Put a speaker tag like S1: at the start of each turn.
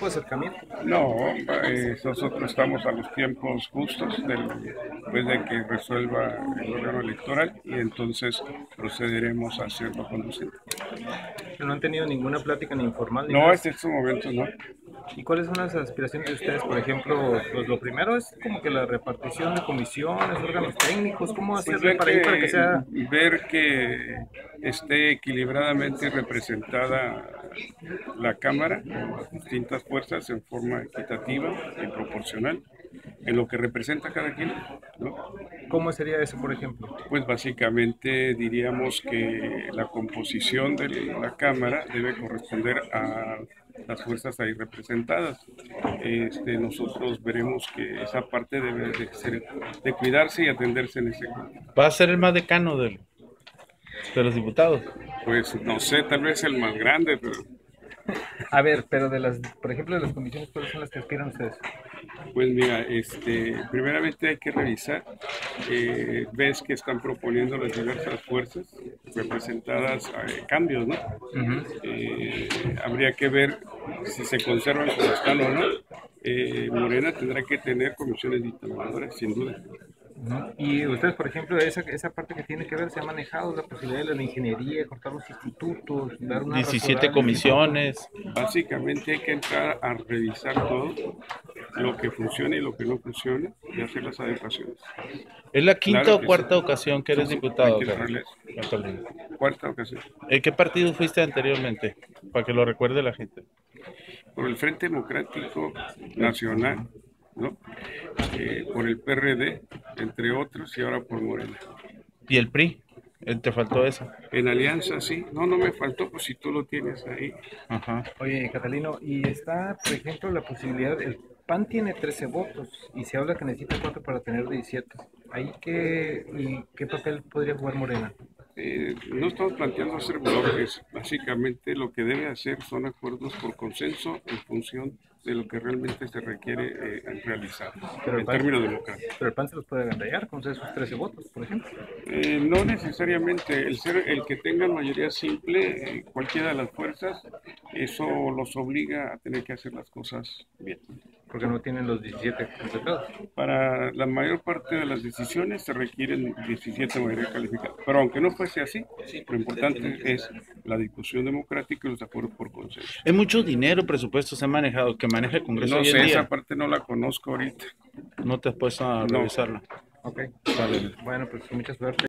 S1: de acercamiento?
S2: No, nosotros estamos a los tiempos justos después de que resuelva el órgano electoral y entonces procederemos a hacerlo conducente.
S1: No han tenido ninguna plática ni informal ni
S2: No,
S1: nada.
S2: hasta estos momentos no.
S1: ¿Y cuáles son las aspiraciones de ustedes? Por ejemplo, pues lo primero es como que la repartición de comisiones, órganos técnicos, ¿cómo
S2: Pues
S1: hacerle
S2: ver
S1: para ir para que
S2: que,
S1: sea?
S2: ver que esté equilibradamente representada la Cámara, las distintas fuerzas en forma equitativa y proporcional en lo que representa cada quien, ¿no?
S1: ¿Cómo sería eso, por ejemplo?
S2: Pues básicamente diríamos que la composición de la Cámara debe corresponder a las fuerzas ahí representadas. Nosotros veremos que esa parte debe de cuidarse y atenderse en ese campo.
S3: Va a ser el más decano de los diputados.
S2: Pues no sé, tal vez el más grande, pero
S1: A ver, pero por ejemplo, de las comisiones, ¿cuáles son las que aspiran ustedes?
S2: pues mira, primeramente hay que revisar, ves que están proponiendo las diversas fuerzas representadas cambios, ¿no? Habría que ver si se conservan como están o no. Morena tendrá que tener comisiones dictaminadoras, sin duda.
S1: Y ustedes, por ejemplo, esa parte que tiene que ver, se ha manejado la posibilidad de la ingeniería, cortar los institutos, dar una
S3: 17
S1: rasurada.
S3: comisiones.
S2: Básicamente hay que entrar a revisar todo, lo que funcione y lo que no funcione, y hacer las adecuaciones.
S3: ¿Es la quinta
S2: Claro
S3: o
S2: que
S3: cuarta
S2: sí.
S3: ocasión que eres
S2: Sí,
S3: diputado?
S2: hay que entrarle a eso.
S3: Carlos?
S2: Cuarta ocasión.
S3: ¿En qué partido fuiste anteriormente? Para que lo recuerde la gente.
S2: Por el Frente Democrático Nacional, ¿no? Por el PRD, entre otros, y ahora por Morena.
S3: ¿Y el PRI? ¿Te faltó eso?
S2: En alianza, sí. No, no me faltó, pues si tú lo tienes ahí.
S3: Ajá.
S1: Oye, Catalino, y está, por ejemplo, la posibilidad, el PAN tiene 13 votos y se habla que necesita 4 para tener 17. ¿Qué papel podría jugar Morena?
S2: No estamos planteando hacer bloques. Básicamente lo que debe hacer son acuerdos por consenso en función de lo que realmente se requiere realizar
S1: Pero
S2: en términos democráticos.
S1: Pero el PAN se los puede agandallar con esos 13 votos, por ejemplo.
S2: No necesariamente el que tenga mayoría simple, cualquiera de las fuerzas, eso los obliga a tener que hacer las cosas bien.
S1: Porque no tienen los 17 completados.
S2: Para la mayor parte de las decisiones se requieren 17 mayoría calificada. Pero aunque no fuese así, lo importante es la discusión democrática y los acuerdos por consenso.
S3: Es mucho dinero, presupuesto se ha manejado, que maneja el Congreso
S2: No
S3: hoy en
S2: sé,
S3: día.
S2: esa parte no la conozco ahorita.
S3: No te has puesto a
S2: No.
S3: revisarla.
S1: Ok.
S3: Vale.
S1: Bueno, pues mucha suerte.